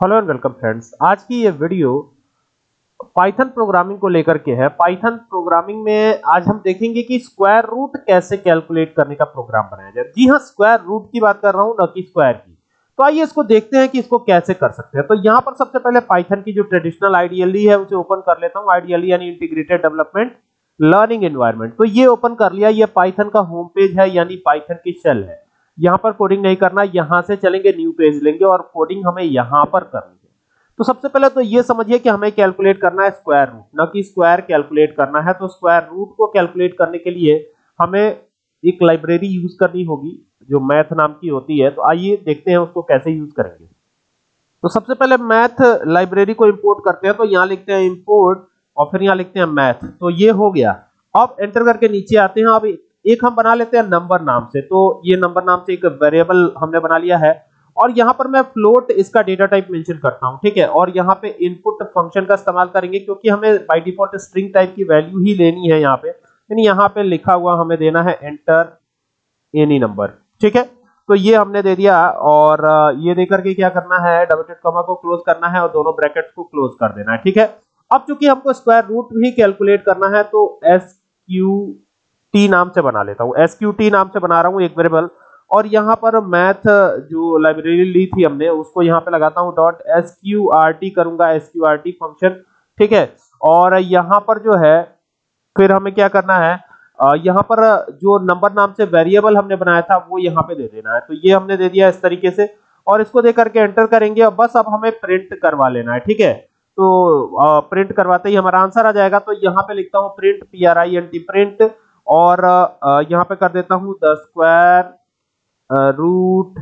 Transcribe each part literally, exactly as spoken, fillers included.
Hello and welcome friends. आज की ये वीडियो पाइथन प्रोग्रामिंग को लेकर के है। पाइथन प्रोग्रामिंग में आज हम देखेंगे कि स्क्वायर रूट कैसे कैलकुलेट करने का प्रोग्राम बनाया जाए। जी हाँ, स्क्वायर रूट की बात कर रहा हूं, न कि स्क्वायर की। तो आइए इसको देखते हैं कि इसको कैसे कर सकते हैं। तो यहाँ पर सबसे पहले पाइथन की जो ट्रेडिशनल आईडीएलई है उसे ओपन कर लेता हूँ। आईडीएलई यानी इंटीग्रेटेड डेवलपमेंट लर्निंग एनवायरनमेंट। तो ये ओपन कर लिया। ये पाइथन का होम पेज है, यानी पाइथन की शेल है। यहाँ पर कोडिंग नहीं करना, यहाँ से चलेंगे न्यू पेज लेंगे और कोडिंग हमें यहाँ पर करनी है। तो सबसे पहले तो ये समझिए कि हमें कैलकुलेट करना है स्क्वायर रूट, ना कि स्क्वायर कैलकुलेट करना है। तो स्क्वायर रूट को कैलकुलेट करने के लिए हमें एक लाइब्रेरी यूज करनी होगी जो मैथ नाम की होती है। तो आइए देखते हैं उसको कैसे यूज करेंगे। तो सबसे पहले मैथ लाइब्रेरी को इंपोर्ट करते हैं। तो यहाँ लिखते हैं इंपोर्ट और फिर यहाँ लिखते हैं मैथ। तो ये हो गया। अब एंटर करके नीचे आते हैं। अब एक हम बना लेते हैं नंबर नाम से। तो ये नंबर नाम से एक वेरिएबल हमने बना लिया है और यहाँ पर मैं फ्लोट इसका डेटा टाइप मेंशन करता हूँ, ठीक है। और यहाँ पे इनपुट फंक्शन का इस्तेमाल करेंगे क्योंकि हमें बाय डिफॉल्ट स्ट्रिंग टाइप की वैल्यू ही लेनी है यहाँ पे। यानी यहाँ पे लिखा हुआ हमें देना है एंटर एनी नंबर, ठीक है। तो ये हमने दे दिया और ये देकर के क्या करना है, डबल डॉट कॉमा को क्लोज करना है और दोनों ब्रैकेट्स को क्लोज कर देना है, ठीक है। अब चूंकि हमको स्क्वायर रूट भी कैलकुलेट करना है तो एस क्यू टी नाम से बना लेता हूँ। एस क्यू टी नाम से बना रहा हूँ एक वेरिएबल और यहाँ पर मैथ जो लाइब्रेरी ली थी हमने उसको यहाँ पे लगाता हूँ dot S Q R T करूंगा, S Q R T function, ठीक है। और यहाँ पर जो है फिर हमें क्या करना है, यहाँ पर जो नंबर नाम से वेरिएबल हमने बनाया था वो यहाँ पे दे देना है। तो ये हमने दे दिया इस तरीके से और इसको दे करके एंटर करेंगे और बस अब हमें प्रिंट करवा लेना है, ठीक है। तो प्रिंट करवाते ही हमारा आंसर आ जाएगा। तो यहाँ पे लिखता हूँ print P R I N T print और यहाँ पे कर देता हूँ द स्क्वायर रूट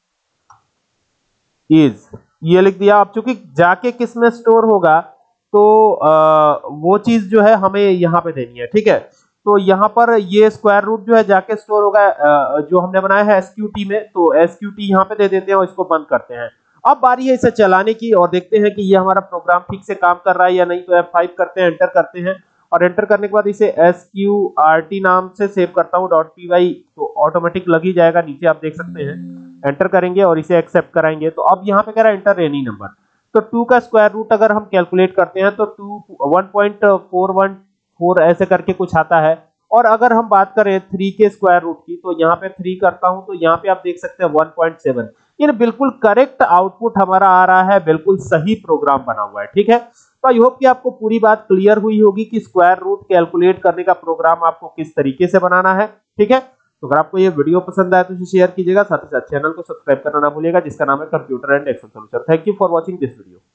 इज, ये लिख दिया। अब चूंकि जाके किस में स्टोर होगा तो आ, वो चीज जो है हमें यहाँ पे देनी है, ठीक है। तो यहाँ पर ये स्क्वायर रूट जो है जाके स्टोर होगा आ, जो हमने बनाया है एसक्यूटी में। तो एसक्यूटी यहाँ पे दे देते हैं और इसको बंद करते हैं। अब बारी है इसे चलाने की और देखते हैं कि ये हमारा प्रोग्राम ठीक से काम कर रहा है या नहीं। तो एफ फाइव करते हैं, एंटर करते हैं और एंटर करने के बाद इसे एस क्यू आर टी नाम से सेव करता हूँ डॉट पी वाई। तो ऑटोमेटिक लग ही जाएगा, नीचे आप देख सकते हैं। एंटर करेंगे और इसे एक्सेप्ट कराएंगे। तो अब यहाँ पे कह रहा है एंटर एनी नंबर। तो टू का स्क्वायर रूट अगर हम कैलकुलेट करते हैं तो two one point four one four ऐसे करके कुछ आता है। और अगर हम बात करें थ्री के स्क्वायर रूट की तो यहाँ पे थ्री करता हूं तो यहाँ पे आप देख सकते हैं वन पॉइंट सेवन। ये बिल्कुल करेक्ट आउटपुट हमारा आ रहा है, बिल्कुल सही प्रोग्राम बना हुआ है, ठीक है। तो आई होप कि आपको पूरी बात क्लियर हुई होगी कि स्क्वायर रूट कैलकुलेट करने का प्रोग्राम आपको किस तरीके से बनाना है, ठीक है। तो अगर आपको ये वीडियो पसंद आए तो इसे शेयर कीजिएगा, साथ ही साथ चैनल को सब्सक्राइब करना ना भूलिएगा जिसका नाम है computer and Excel solution. Thank you for watching this video.